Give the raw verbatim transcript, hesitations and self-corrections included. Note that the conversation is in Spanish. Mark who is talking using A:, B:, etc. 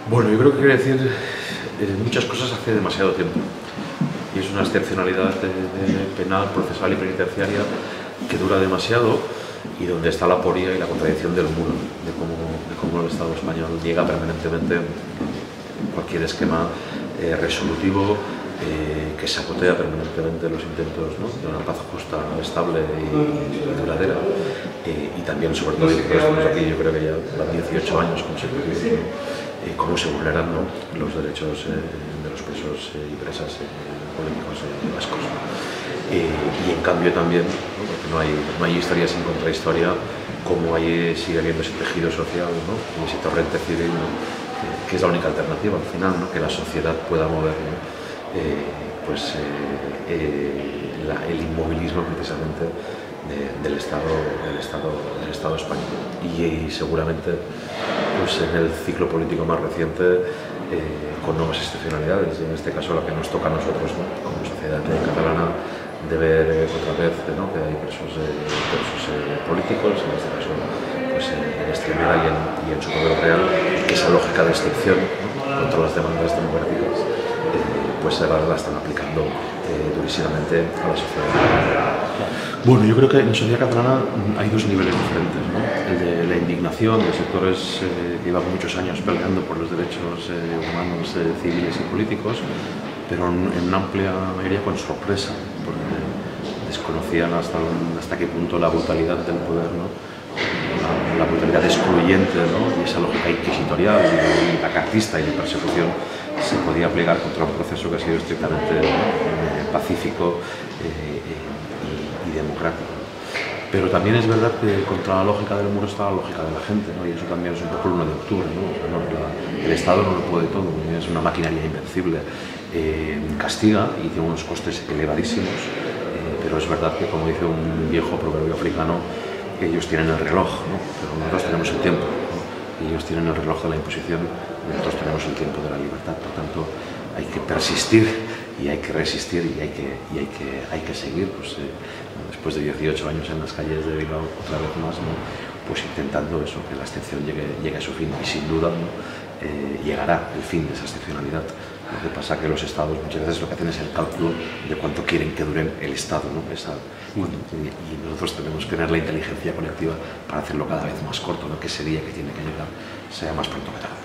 A: Bueno, yo creo que quiere decir eh, muchas cosas hace demasiado tiempo. Y es una excepcionalidad de, de penal, procesal y penitenciaria que dura demasiado y donde está la aporia y la contradicción del muro, de cómo, de cómo el Estado español llega permanentemente en cualquier esquema eh, resolutivo eh, que sabotea permanentemente los intentos, ¿no?, de una paz justa, estable y, y duradera. Eh, y también, sobre todo, y estamos aquí, yo creo que ya van dieciocho años consecutivos, ¿no?, Eh, cómo se vulneran, ¿no?, los derechos eh, de los presos eh, y presas eh, políticos eh, vascos. Eh, y en cambio también, ¿no?, porque no hay, no hay historia sin contrahistoria, cómo hay, sigue habiendo ese tejido social, ¿no?, y ese torrente civil, ¿no?, eh, que es la única alternativa al final, ¿no?, que la sociedad pueda mover, ¿no?, eh, pues, eh, eh, la, el inmovilismo precisamente de, del, Estado, del, Estado, del Estado español. Y, y seguramente pues en el ciclo político más reciente, eh, con nuevas excepcionalidades, y en este caso la que nos toca a nosotros, ¿no?, como sociedad catalana, de ver eh, otra vez, ¿no?, que hay presos, eh, presos eh, políticos, en este caso pues, eh, en Extremadura y en, y en su poder real, que esa lógica de excepción, ¿no?, contra las demandas democráticas, eh, pues ahora la están aplicando eh, durísimamente a la sociedad. Bueno, yo creo que en la sociedad catalana hay dos niveles diferentes, ¿no? El de la indignación de sectores eh, que llevan muchos años peleando por los derechos eh, humanos, eh, civiles y políticos, pero en, en una amplia mayoría con sorpresa, porque desconocían hasta, hasta qué punto la brutalidad del poder, ¿no?, la, la brutalidad excluyente, ¿no?, y esa lógica inquisitorial y lacartista y de persecución se podía aplicar contra un proceso que ha sido estrictamente eh, pacífico eh, y, y democrático. Pero también es verdad que contra la lógica del muro está la lógica de la gente, ¿no?, y eso también es un poco el uno de octubre, ¿no? O sea, no, la, el Estado no lo puede todo, es una maquinaria invencible, eh, castiga y tiene unos costes elevadísimos, eh, pero es verdad que, como dice un viejo proverbio africano, ellos tienen el reloj, ¿no?, pero nosotros tenemos el tiempo, ¿no? Ellos tienen el reloj de la imposición, nosotros tenemos el tiempo de la libertad. Por tanto, hay que persistir y hay que resistir y hay que, y hay que, hay que seguir, pues, eh, después de dieciocho años en las calles de Bilbao, otra vez más, ¿no?, pues intentando eso, que la excepción llegue, llegue a su fin, y sin duda, ¿no?, eh, llegará el fin de esa excepcionalidad. Lo que pasa es que los estados muchas veces lo que hacen es el cálculo de cuánto quieren que dure el Estado, ¿no?, esa, cuando, y nosotros tenemos que tener la inteligencia colectiva para hacerlo cada vez más corto, ¿no?, que ese día que tiene que llegar sea más pronto que tarde.